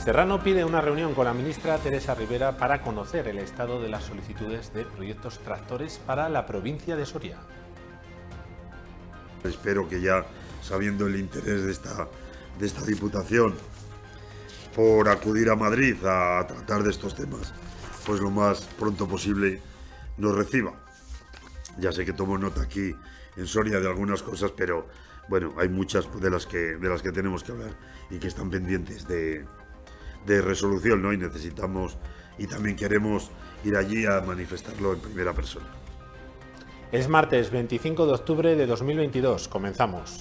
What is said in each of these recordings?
Serrano pide una reunión con la ministra Teresa Ribera para conocer el estado de las solicitudes de proyectos tractores para la provincia de Soria. Espero que ya, sabiendo el interés de esta Diputación por acudir a Madrid a tratar de estos temas, pues lo más pronto posible nos reciba. Ya sé que tomo nota aquí en Soria de algunas cosas, pero bueno, hay muchas de las que tenemos que hablar y que están pendientes de resolución, ¿no? Y necesitamos y también queremos ir allí a manifestarlo en primera persona. Es martes 25 de octubre de 2022. Comenzamos.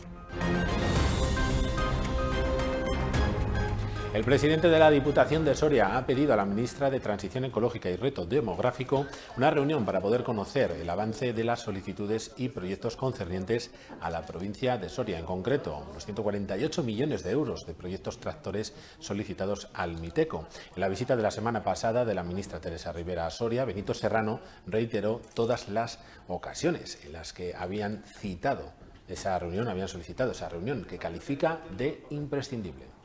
El presidente de la Diputación de Soria ha pedido a la ministra de Transición Ecológica y Reto Demográfico una reunión para poder conocer el avance de las solicitudes y proyectos concernientes a la provincia de Soria. En concreto, los 148 millones de euros de proyectos tractores solicitados al Miteco. En la visita de la semana pasada de la ministra Teresa Ribera a Soria, Benito Serrano reiteró todas las ocasiones en las que habían citado esa reunión, habían solicitado esa reunión, que califica de imprescindible.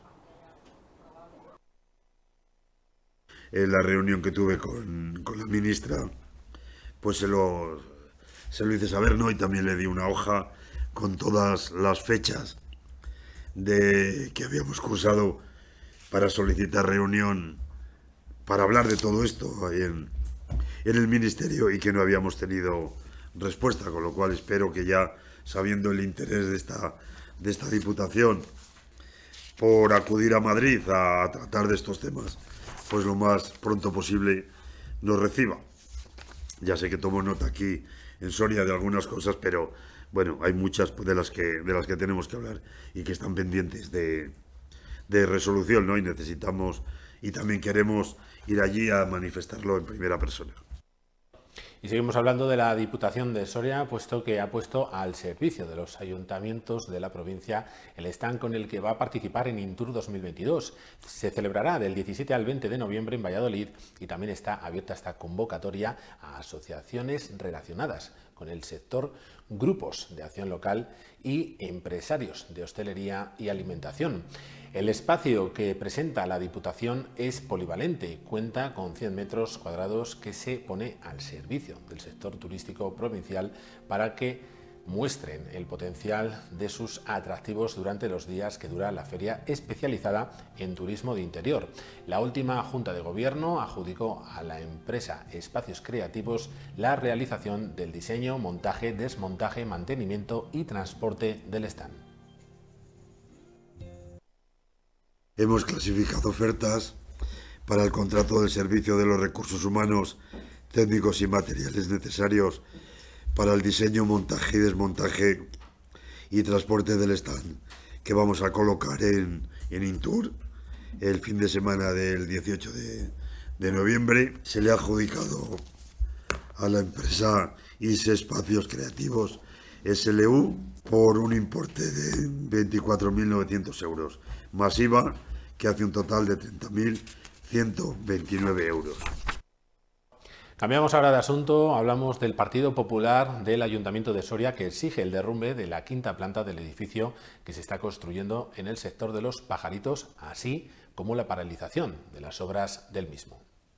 En la reunión que tuve con la ministra, pues se lo hice saber, ¿no? Y también le di una hoja con todas las fechas que habíamos cursado para solicitar reunión para hablar de todo esto ahí en el ministerio y que no habíamos tenido respuesta, con lo cual espero que ya, sabiendo el interés de esta Diputación por acudir a Madrid a tratar de estos temas, pues lo más pronto posible nos reciba. Ya sé que tomo nota aquí en Soria de algunas cosas, pero bueno, hay muchas de las que tenemos que hablar y que están pendientes de resolución, ¿no? Y necesitamos y también queremos ir allí a manifestarlo en primera persona. Y seguimos hablando de la Diputación de Soria, puesto que ha puesto al servicio de los ayuntamientos de la provincia el stand con el que va a participar en Intur 2022. Se celebrará del 17 al 20 de noviembre en Valladolid y también está abierta esta convocatoria a asociaciones relacionadas con el sector, grupos de acción local y empresarios de hostelería y alimentación. El espacio que presenta la Diputación es polivalente, cuenta con 100 metros cuadrados que se pone al servicio del sector turístico provincial para que muestren el potencial de sus atractivos durante los días que dura la feria especializada en turismo de interior. La última Junta de Gobierno adjudicó a la empresa Espacios Creativos la realización del diseño, montaje, desmontaje, mantenimiento y transporte del stand. Hemos clasificado ofertas para el contrato del servicio de los recursos humanos, técnicos y materiales necesarios para el diseño, montaje y desmontaje y transporte del stand que vamos a colocar en Intur el fin de semana del 18 de noviembre. Se le ha adjudicado a la empresa ISE Espacios Creativos SLU por un importe de 24.900 euros, más IVA, que hace un total de 30.129 euros. Cambiamos ahora de asunto, hablamos del Partido Popular del Ayuntamiento de Soria, que exige el derrumbe de la quinta planta del edificio que se está construyendo en el sector de los Pajaritos, así como la paralización de las obras del mismo.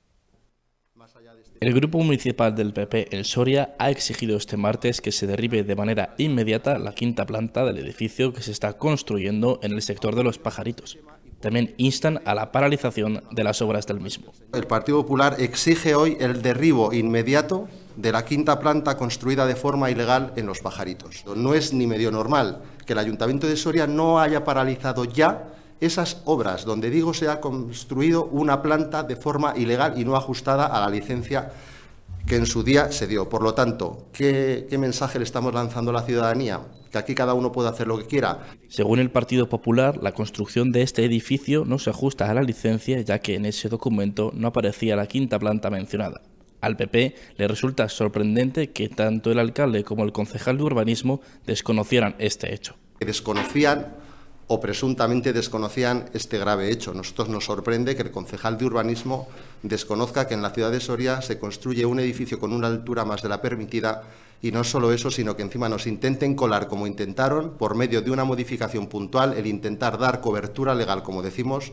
El Grupo Municipal del PP en Soria ha exigido este martes que se derribe de manera inmediata la quinta planta del edificio que se está construyendo en el sector de los Pajaritos. También instan a la paralización de las obras del mismo. El Partido Popular exige hoy el derribo inmediato de la quinta planta construida de forma ilegal en Los Pajaritos. No es ni medio normal que el Ayuntamiento de Soria no haya paralizado ya esas obras donde, digo, se ha construido una planta de forma ilegal y no ajustada a la licencia que en su día se dio. Por lo tanto, ¿qué mensaje le estamos lanzando a la ciudadanía? Que aquí cada uno puede hacer lo que quiera. Según el Partido Popular, la construcción de este edificio no se ajusta a la licencia, ya que en ese documento no aparecía la quinta planta mencionada. Al PP le resulta sorprendente que tanto el alcalde como el concejal de urbanismo desconocieran este hecho. Desconocían o presuntamente desconocían este grave hecho. Nosotros nos sorprende que el concejal de urbanismo desconozca que en la ciudad de Soria se construye un edificio con una altura más de la permitida, y no solo eso, sino que encima nos intenten colar, como intentaron, por medio de una modificación puntual, el intentar dar cobertura legal, como decimos,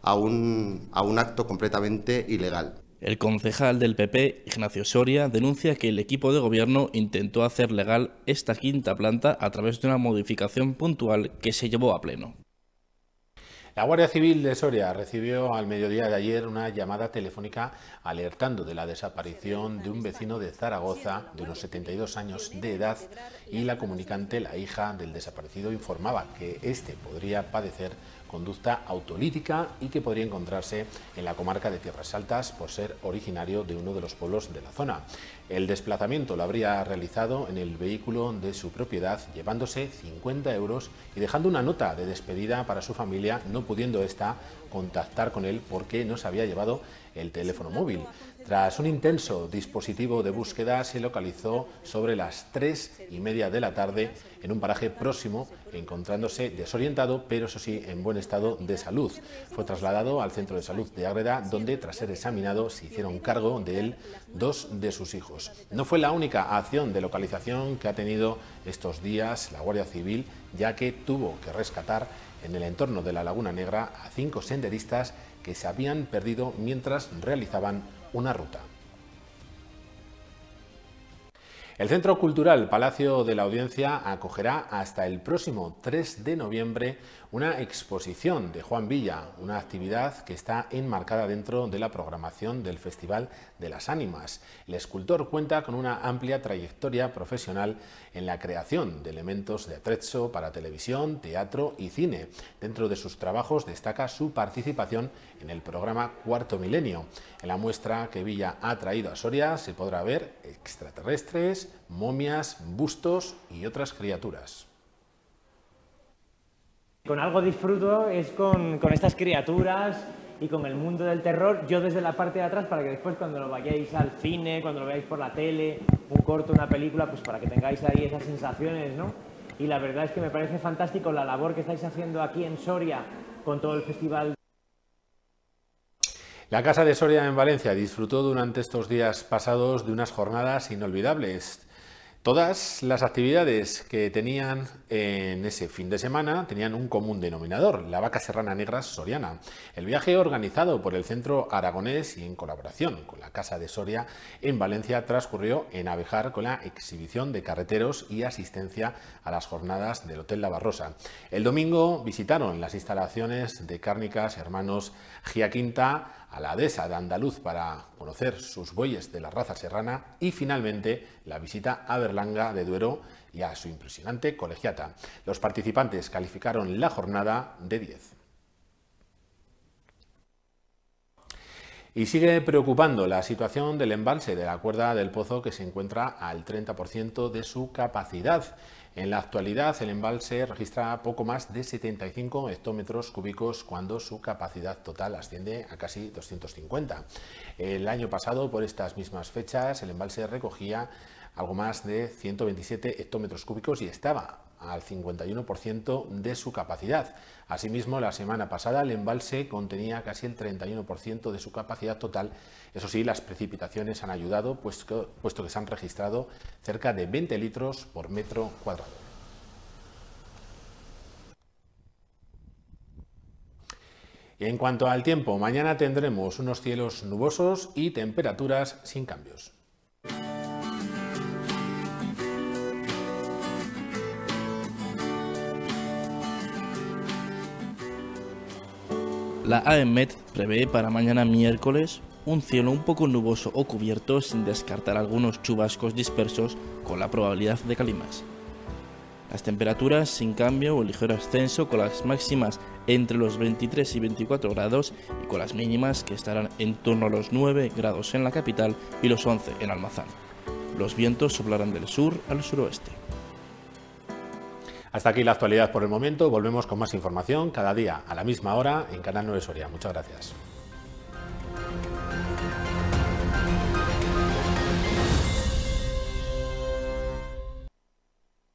a un acto completamente ilegal. El concejal del PP, Ignacio Soria, denuncia que el equipo de gobierno intentó hacer legal esta quinta planta a través de una modificación puntual que se llevó a pleno. La Guardia Civil de Soria recibió al mediodía de ayer una llamada telefónica alertando de la desaparición de un vecino de Zaragoza de unos 72 años de edad, y la comunicante, la hija del desaparecido, informaba que este podría padecer conducta autolítica y que podría encontrarse en la comarca de Tierras Altas por ser originario de uno de los pueblos de la zona. El desplazamiento lo habría realizado en el vehículo de su propiedad, llevándose 50 euros y dejando una nota de despedida para su familia, no pudiendo ésta contactar con él porque no se había llevado el teléfono móvil. Tras un intenso dispositivo de búsqueda, se localizó sobre las 3:30 de la tarde en un paraje próximo, encontrándose desorientado, pero eso sí, en buen estado de salud. Fue trasladado al centro de salud de Ágreda, donde tras ser examinado se hicieron cargo de él 2 de sus hijos. No fue la única acción de localización que ha tenido estos días la Guardia Civil, ya que tuvo que rescatar en el entorno de la Laguna Negra a 5 senderistas que se habían perdido mientras realizaban una ruta. El Centro Cultural Palacio de la Audiencia acogerá hasta el próximo 3 de noviembre una exposición de Juan Villa, una actividad que está enmarcada dentro de la programación del Festival de las Ánimas. El escultor cuenta con una amplia trayectoria profesional en la creación de elementos de attrezzo para televisión, teatro y cine. Dentro de sus trabajos destaca su participación en el programa Cuarto Milenio. En la muestra que Villa ha traído a Soria se podrá ver extraterrestres, momias, bustos y otras criaturas. Con algo disfruto es con estas criaturas y con el mundo del terror, yo desde la parte de atrás, para que después cuando lo vayáis al cine, cuando lo veáis por la tele, un corto, una película, pues para que tengáis ahí esas sensaciones, ¿no? Y la verdad es que me parece fantástico la labor que estáis haciendo aquí en Soria con todo el festival. La Casa de Soria en Valencia disfrutó durante estos días pasados de unas jornadas inolvidables. Todas las actividades que tenían en ese fin de semana tenían un común denominador: la vaca serrana negra soriana. El viaje, organizado por el Centro Aragonés y en colaboración con la Casa de Soria en Valencia, transcurrió en Abejar con la exhibición de carreteros y asistencia a las jornadas del Hotel La Barrosa. El domingo visitaron las instalaciones de Cárnicas Hermanos Giaquinta, a la dehesa de Andaluz, para conocer sus bueyes de la raza serrana, y finalmente la visita a Berlanga de Duero y a su impresionante colegiata. Los participantes calificaron la jornada de 10. Y sigue preocupando la situación del embalse de la Cuerda del Pozo, que se encuentra al 30% de su capacidad. En la actualidad, el embalse registra poco más de 75 hectómetros cúbicos cuando su capacidad total asciende a casi 250. El año pasado, por estas mismas fechas, el embalse recogía algo más de 127 hectómetros cúbicos y estaba al 51% de su capacidad. Asimismo, la semana pasada el embalse contenía casi el 31% de su capacidad total. Eso sí, las precipitaciones han ayudado, puesto que se han registrado cerca de 20 litros por metro cuadrado. Y en cuanto al tiempo, mañana tendremos unos cielos nubosos y temperaturas sin cambios. La AEMET prevé para mañana miércoles un cielo un poco nuboso o cubierto, sin descartar algunos chubascos dispersos con la probabilidad de calimas. Las temperaturas sin cambio o ligero ascenso, con las máximas entre los 23 y 24 grados y con las mínimas que estarán en torno a los 9 grados en la capital y los 11 en Almazán. Los vientos soplarán del sur al suroeste. Hasta aquí la actualidad por el momento. Volvemos con más información cada día a la misma hora en Canal 9 Soria. Muchas gracias.